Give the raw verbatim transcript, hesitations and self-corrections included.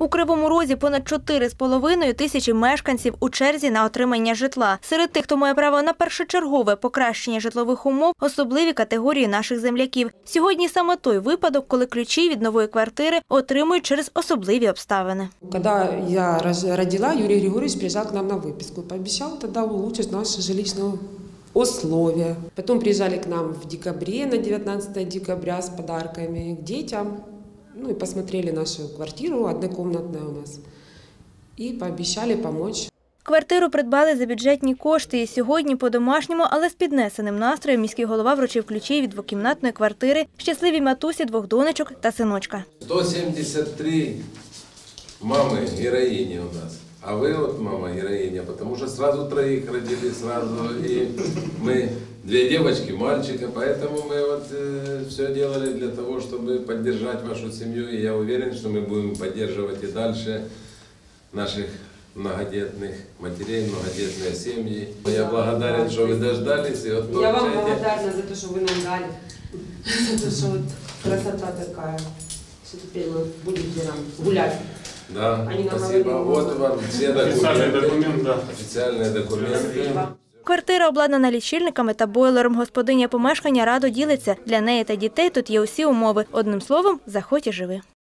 У Кривому Розі понад чотири з половиною тисячі мешканців у черзі на отримання житла. Серед тих, хто має право на першочергове покращення житлових умов, особливі категорії наших земляків. Сьогодні саме той випадок, коли ключі від нової квартири отримують через особливі обставини. Коли я родила, Юрій Григорович приїжджав до нас на виписку. Пообіцяв тоді улучшити наші жилищні условия. Потом приезжали к нам в декабре, на девятнадцатое декабря с подарками к детям. Ну и посмотрели нашу квартиру, однокомнатная у нас, и пообещали помочь. Квартиру придбали за бюджетні кошти. І сьогодні по-домашньому, але з піднесеним настроєм міський голова вручив ключі від двокімнатної квартири щасливій матусі двох донечок та синочка. сто сімдесят три мами героїні у нас. А вы вот мама героиня, потому что сразу троих родили, сразу, и мы две девочки, мальчика, поэтому мы вот э, все делали для того, чтобы поддержать вашу семью, и я уверен, что мы будем поддерживать и дальше наших многодетных матерей, многодетные семьи. Я благодарен, что вы дождались. И вот я вам благодарна за то, что вы нам дали, за то, что вот красота такая, что теперь вы будете нам гулять. Да, спасибо. Вот вам все документы, официальные документы. Квартира обладнана лічильниками та бойлером. Господиня помешкання радо ділиться. Для неї та дітей тут є усі умови. Одним словом, заходь і живи.